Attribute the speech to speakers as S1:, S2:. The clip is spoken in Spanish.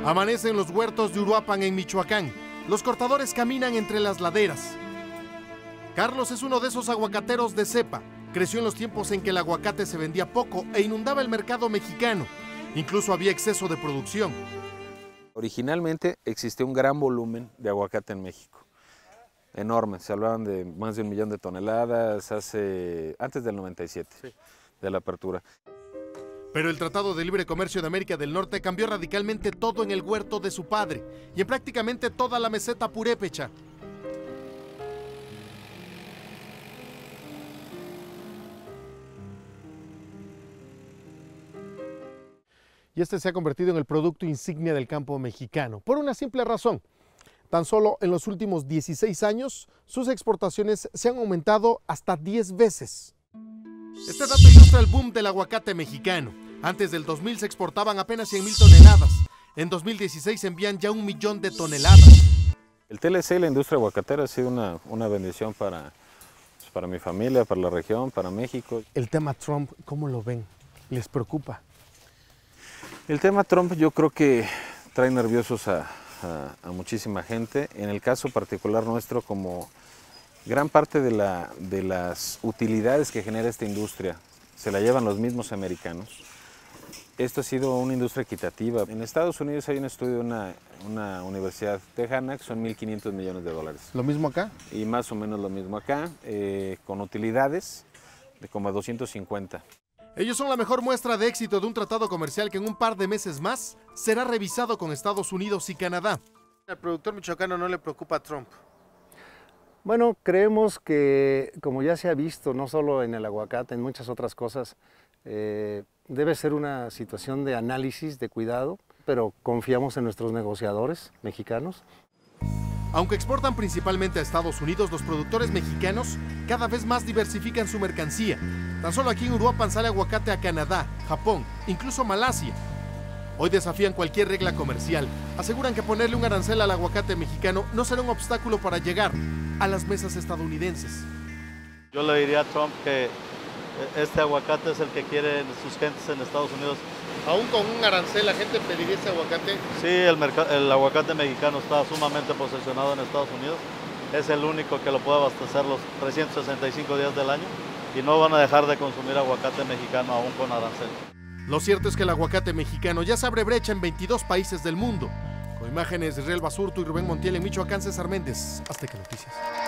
S1: Amanece en los huertos de Uruapan, en Michoacán. Los cortadores caminan entre las laderas. Carlos es uno de esos aguacateros de cepa. Creció en los tiempos en que el aguacate se vendía poco e inundaba el mercado mexicano. Incluso había exceso de producción.
S2: Originalmente existía un gran volumen de aguacate en México. Enorme, se hablaban de más de 1 millón de toneladas antes del 97, sí, de la apertura.
S1: Pero el Tratado de Libre Comercio de América del Norte cambió radicalmente todo en el huerto de su padre y en prácticamente toda la meseta purépecha. Y este se ha convertido en el producto insignia del campo mexicano, por una simple razón. Tan solo en los últimos 16 años, sus exportaciones se han aumentado hasta 10 veces. Este dato ilustra el boom del aguacate mexicano. Antes del 2000 se exportaban apenas 100,000 toneladas. En 2016 se envían ya 1 millón de toneladas.
S2: El TLC y la industria aguacatera ha sido una bendición para mi familia, para la región, para México.
S1: El tema Trump, ¿cómo lo ven? ¿Les preocupa?
S2: El tema Trump yo creo que trae nerviosos a muchísima gente. En el caso particular nuestro, como gran parte de las utilidades que genera esta industria se la llevan los mismos americanos. Esto ha sido una industria equitativa. En Estados Unidos hay un estudio de una universidad tejana que son 1.500 millones de dólares.
S1: ¿Lo mismo acá?
S2: Y más o menos lo mismo acá, con utilidades de como 250.
S1: Ellos son la mejor muestra de éxito de un tratado comercial que en un par de meses más será revisado con Estados Unidos y Canadá. ¿Al productor michoacano no le preocupa a Trump?
S3: Bueno, creemos que, como ya se ha visto, no solo en el aguacate, en muchas otras cosas, debe ser una situación de análisis, de cuidado, pero confiamos en nuestros negociadores mexicanos.
S1: Aunque exportan principalmente a Estados Unidos, los productores mexicanos cada vez más diversifican su mercancía. Tan solo aquí en Uruapan sale aguacate a Canadá, Japón, incluso Malasia. Hoy desafían cualquier regla comercial. Aseguran que ponerle un arancel al aguacate mexicano no será un obstáculo para llegar a las mesas estadounidenses.
S4: Yo le diría a Trump que este aguacate es el que quieren sus gentes en Estados Unidos.
S1: ¿Aún con un arancel la gente pediría ese aguacate?
S4: Sí, el aguacate mexicano está sumamente posicionado en Estados Unidos. Es el único que lo puede abastecer los 365 días del año y no van a dejar de consumir aguacate mexicano aún con arancel.
S1: Lo cierto es que el aguacate mexicano ya se abre brecha en 22 países del mundo. Con imágenes de Israel Basurto y Rubén Montiel en Michoacán, César Méndez, Azteca Noticias.